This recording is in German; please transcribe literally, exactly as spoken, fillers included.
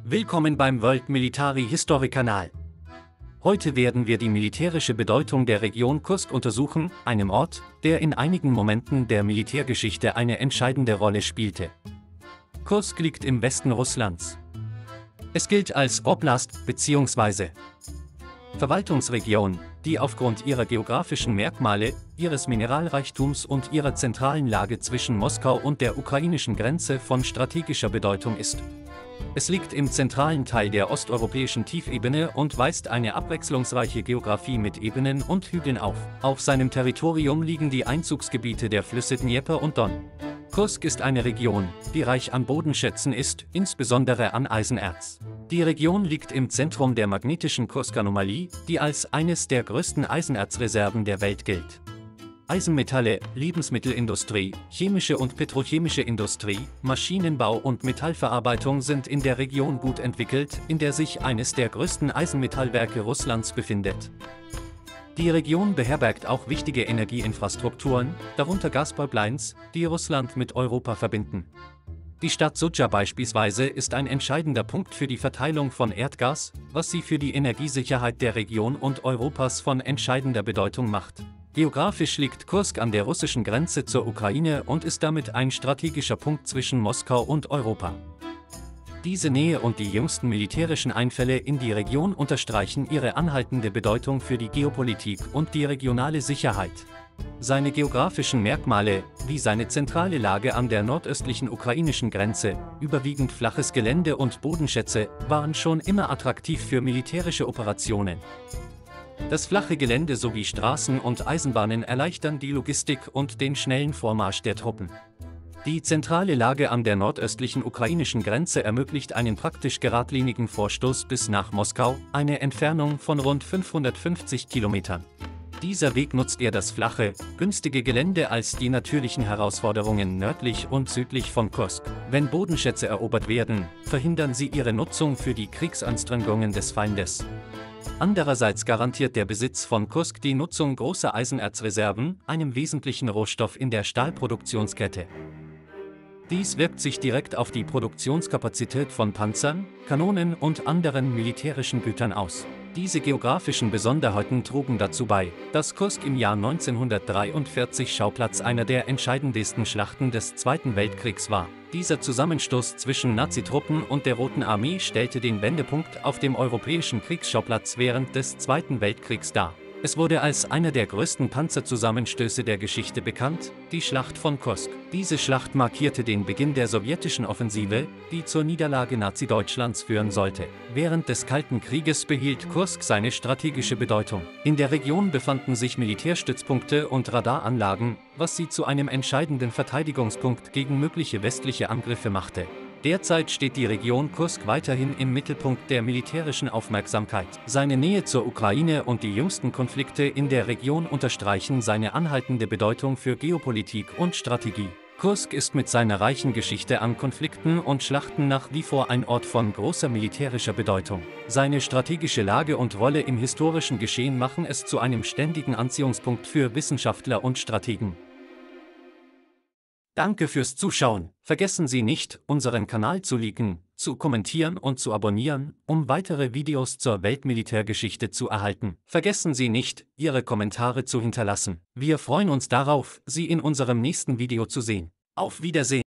Willkommen beim World Military History Kanal. Heute werden wir die militärische Bedeutung der Region Kursk untersuchen, einem Ort, der in einigen Momenten der Militärgeschichte eine entscheidende Rolle spielte. Kursk liegt im Westen Russlands. Es gilt als Oblast bzw. Verwaltungsregion, die aufgrund ihrer geografischen Merkmale, ihres Mineralreichtums und ihrer zentralen Lage zwischen Moskau und der ukrainischen Grenze von strategischer Bedeutung ist. Es liegt im zentralen Teil der osteuropäischen Tiefebene und weist eine abwechslungsreiche Geografie mit Ebenen und Hügeln auf. Auf seinem Territorium liegen die Einzugsgebiete der Flüsse Dnjepr und Don. Kursk ist eine Region, die reich an Bodenschätzen ist, insbesondere an Eisenerz. Die Region liegt im Zentrum der magnetischen Kursk-Anomalie, die als eines der größten Eisenerzreserven der Welt gilt. Eisenmetalle, Lebensmittelindustrie, chemische und petrochemische Industrie, Maschinenbau und Metallverarbeitung sind in der Region gut entwickelt, in der sich eines der größten Eisenmetallwerke Russlands befindet. Die Region beherbergt auch wichtige Energieinfrastrukturen, darunter Gaspipelines, die Russland mit Europa verbinden. Die Stadt Sudzha beispielsweise ist ein entscheidender Punkt für die Verteilung von Erdgas, was sie für die Energiesicherheit der Region und Europas von entscheidender Bedeutung macht. Geografisch liegt Kursk an der russischen Grenze zur Ukraine und ist damit ein strategischer Punkt zwischen Moskau und Europa. Diese Nähe und die jüngsten militärischen Einfälle in die Region unterstreichen ihre anhaltende Bedeutung für die Geopolitik und die regionale Sicherheit. Seine geografischen Merkmale, wie seine zentrale Lage an der nordöstlichen ukrainischen Grenze, überwiegend flaches Gelände und Bodenschätze, waren schon immer attraktiv für militärische Operationen. Das flache Gelände sowie Straßen und Eisenbahnen erleichtern die Logistik und den schnellen Vormarsch der Truppen. Die zentrale Lage an der nordöstlichen ukrainischen Grenze ermöglicht einen praktisch geradlinigen Vorstoß bis nach Moskau, eine Entfernung von rund fünfhundertfünfzig Kilometern. Dieser Weg nutzt eher das flache, günstige Gelände als die natürlichen Herausforderungen nördlich und südlich von Kursk. Wenn Bodenschätze erobert werden, verhindern sie ihre Nutzung für die Kriegsanstrengungen des Feindes. Andererseits garantiert der Besitz von Kursk die Nutzung großer Eisenerzreserven, einem wesentlichen Rohstoff in der Stahlproduktionskette. Dies wirkt sich direkt auf die Produktionskapazität von Panzern, Kanonen und anderen militärischen Gütern aus. Diese geografischen Besonderheiten trugen dazu bei, dass Kursk im Jahr neunzehnhundertdreiundvierzig Schauplatz einer der entscheidendsten Schlachten des Zweiten Weltkriegs war. Dieser Zusammenstoß zwischen Nazitruppen und der Roten Armee stellte den Wendepunkt auf dem europäischen Kriegsschauplatz während des Zweiten Weltkriegs dar. Es wurde als einer der größten Panzerzusammenstöße der Geschichte bekannt, die Schlacht von Kursk. Diese Schlacht markierte den Beginn der sowjetischen Offensive, die zur Niederlage Nazi-Deutschlands führen sollte. Während des Kalten Krieges behielt Kursk seine strategische Bedeutung. In der Region befanden sich Militärstützpunkte und Radaranlagen, was sie zu einem entscheidenden Verteidigungspunkt gegen mögliche westliche Angriffe machte. Derzeit steht die Region Kursk weiterhin im Mittelpunkt der militärischen Aufmerksamkeit. Seine Nähe zur Ukraine und die jüngsten Konflikte in der Region unterstreichen seine anhaltende Bedeutung für Geopolitik und Strategie. Kursk ist mit seiner reichen Geschichte an Konflikten und Schlachten nach wie vor ein Ort von großer militärischer Bedeutung. Seine strategische Lage und Rolle im historischen Geschehen machen es zu einem ständigen Anziehungspunkt für Wissenschaftler und Strategen. Danke fürs Zuschauen. Vergessen Sie nicht, unseren Kanal zu liken, zu kommentieren und zu abonnieren, um weitere Videos zur Weltmilitärgeschichte zu erhalten. Vergessen Sie nicht, Ihre Kommentare zu hinterlassen. Wir freuen uns darauf, Sie in unserem nächsten Video zu sehen. Auf Wiedersehen!